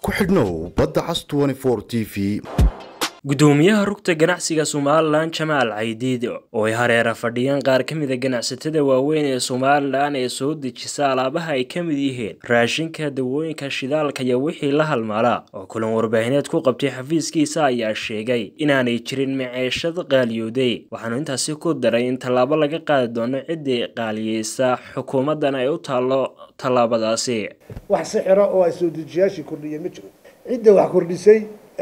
ku xidhnow badda cas 24 TV. gudoomiyaha rugta ganacsiga Somaliland Jamaal Caydiid oo ay hareera fadhiyaan qaar ka mid ah ganacsatada waaweyn ee Somaliland ee soo dejisa alaabaha ay ka mid yihiin raashinka, dawooyinka, shidaalka iyo wixii la halmaala oo kulan warbaahineed ku qabtay xafiiskiisa ayaa sheegay inaanay jirin maciishad qaaliyooday waxaana intaasi ku daray in talaabo laga qaadi doono cidii qaaliyeysa xukuumadan ay u taalo talaabadaasi wax sixira oo ay soo dejiyaashii kordhiyeen ma jiro cidda wax kordhisay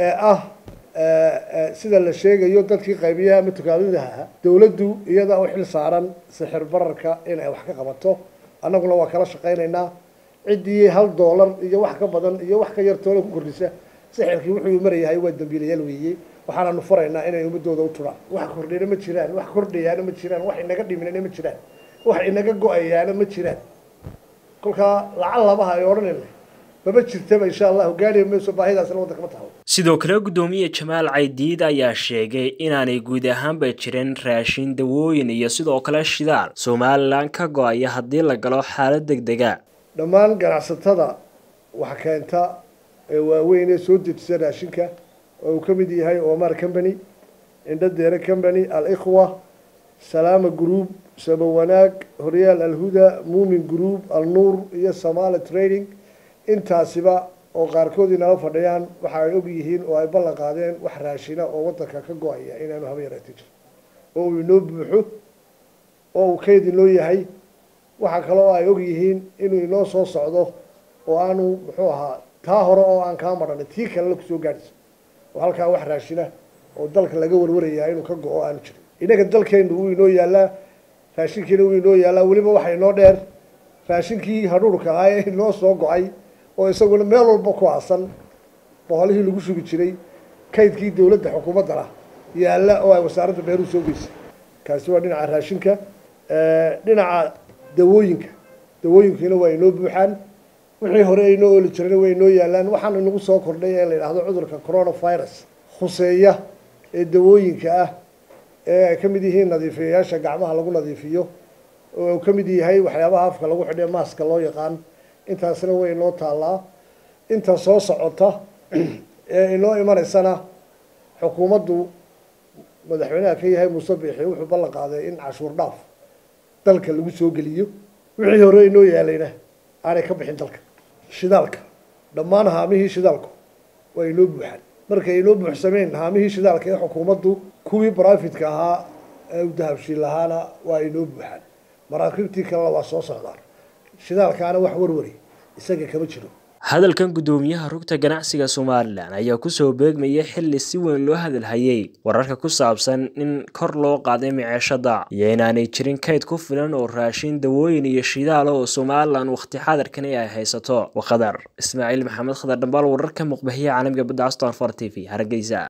sida la sheegayo dadkii qaybiyaha ama tukaamadaha dawladdu iyada oo xil saaran sixir bararka in ay wax ka qabato annaguna waa kala shaqaynaynaa ciddii $1 iyo wax ka badan iyo wax ka yar toona ku kordhisa sixirkii wuxuu marayahay waa dambiilayaal weeye waxaana nu faraynaa inay ummadooda u turaan wax kordhina ma jiraan wax kordhayaana ma jiraan wax inaga dhiminayna ma jiraan wax inaga go'ayaana ma jiraan kolka lacag labaha ay odhanayna baba jirtaba insha Allah gaari meesho baahidaasna wadanka ma tahay sidoo kale gudoomiye Jamaal Caydiid ayaa sheegay inaanay guud ahaanba jirin raashin, dawooyin iyo sidoo kale shidaal Somaliland ka go'aya hadii la galo xaalad degdeg ah dhammaan ganacsatada wax keenta ee waaweyn ee soo dejisa raashinka oo ka mid yahay Omar Company, Indhadeere Company, Al-Ikhwa, Salama Group, Sabawanaag, Horyal Al-Huda, Muumin Group, Al-Nur iyo Somali Trading intaasiba oo qaarkood inala fadhiyaan waxa ay og yihiin oo ay ballan qaadeen wax raashina oo wadanka ka go'aya inaanu haba yaraatay oo uu inoo buuxo oo uu kayd inoo yahay waxa kale oo ay og yihiin inuu inoo soo socdo oo aanu muxuu ahaa taa hore oo aan ka maran tii kale la soo gaadhis oo halka wax raashina oo dalka laga warwaraya inuu ka go'o aanu jirin inaga dalkeenu uu inoo yaala raashinkiina uu inoo yaala waliba waxa inoo dheer raashinkii hadhuurka ah ee inoo soo go'ay oo isaguna meel walba ku aasan boqolihii lagu sugi jiray kaydkii dawladda xukuumadda yaala oo ay wasaaradda beeruhu soo geysay kaasi waa dhinaca raashinka dhinaca dawooyinkiina waa inoo buuxaan wixii hore ay inoo oli jireen way inoo yaalaan waxaan inagu soo kordhay ee la yidhaahdo cudurka coronavirus khuseeya ee dawooyinka ah ee ay ka mid yihiin nadiifiyayaasha gacmaha lagu nadiifiyo oo ka mid yahay waxyaabaha afka lagu xidhay maaska loo yaqaan intaasna way inoo taalaa inta soo socota ee inoo imanaysana xukuumaddu madaxweynaha ka yahay Muuse Biixi wuxuu ballan qaaday in cashuur dhaaf dalka lagu soo geliyo wixii hore inoo yaalayna aanay ka bixin dalka shidaalka dhammaan haamihii shidaalku way inoo buuxaan markay inoo buuxsameen haamihii shidaalka ee xukuumaddu kuwii private-ka ahaa ee u dahabshiin lahaana waa inoo buuxaan maraakiibtii kale waa soo socdaan shidaalkaana wax warwari isaga kama jiro hadalkan gudoomiyaha rugta ganacsiga Somaliland ayaa ku soo beegmaya xilli si weyn loo hadalhayay wararka ku saabsan in kor loo qaaday maciishada iyo inaanay jirin kayd ku filan oo raashin, dawooyin iyo shidaal oo Somaliland waqti xaadirkan ay haysato waqadar Ismaaciil Maxamed Khadar Dhambaal wararka muqbahiya caalamka badda Aston 4 TV Hargeysa.